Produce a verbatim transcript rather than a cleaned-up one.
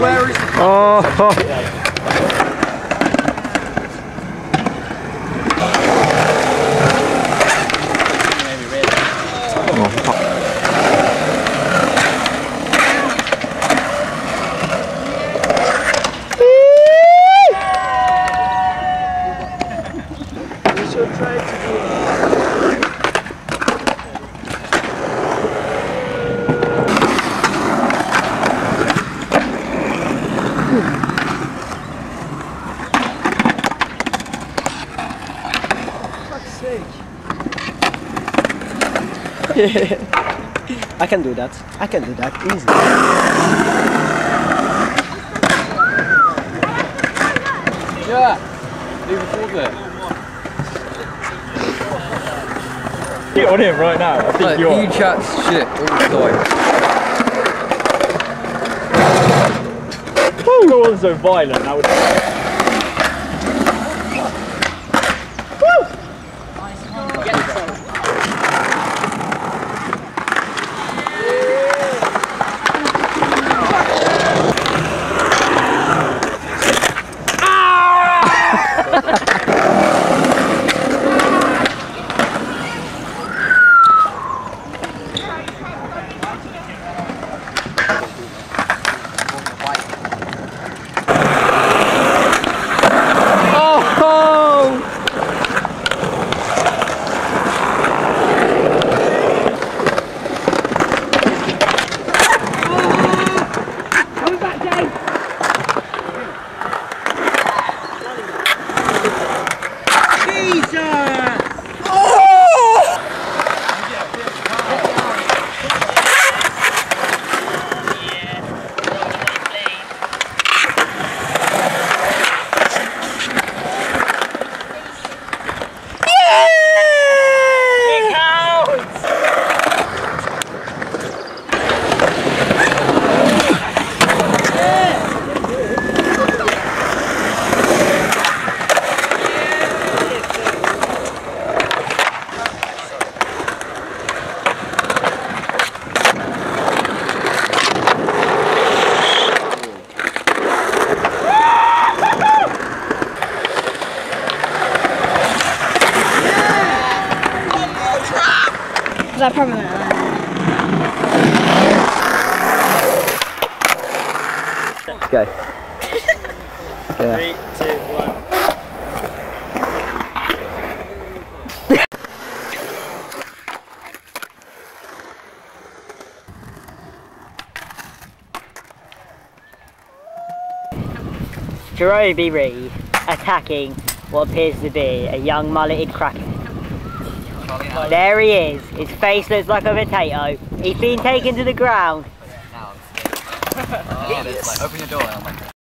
Where is the Oh! We should try to do it. Fuck's sake. I can do that. I can do that easily. Yeah, leave it for there. Get on him right now. I think Like, you are. he chats shit all the time. Woo! It wasn't so violent. That would. I probably won't land. Let's go. Yeah. Three, two, one. Strawberry attacking what appears to be a young mulleted cracker. There he is. His face looks like a potato. He's been taken to the ground. Now, oh, yes. Like, open your door and I'm like,